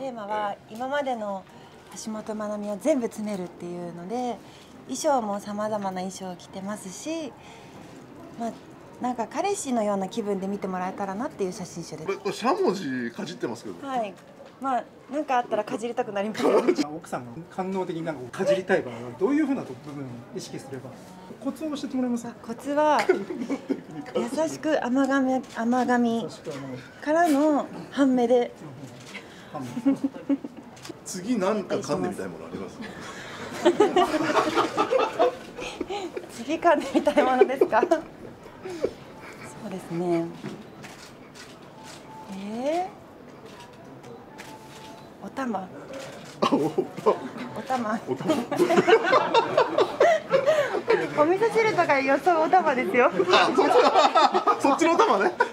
テーマは今までの橋本まなみを全部詰めるっていうので、衣装もさまざまな衣装を着てますし、なんか彼氏のような気分で見てもらえたらなっていう写真集です。 これしゃもじかじってますけど。 はい。なんかあったらかじりたくなります。 奥さんが官能的になんかかじりたい場合はどういうふうな部分を意識すれば、コツを教えてもらえますか？ コツは優しく甘噛みからの半目で。 次なんか噛んでみたいものあります？ 次噛んでみたいものですか？そうですね。おたま。おたま。お味噌汁とか予想おたまですよ。 そっちのおたまね。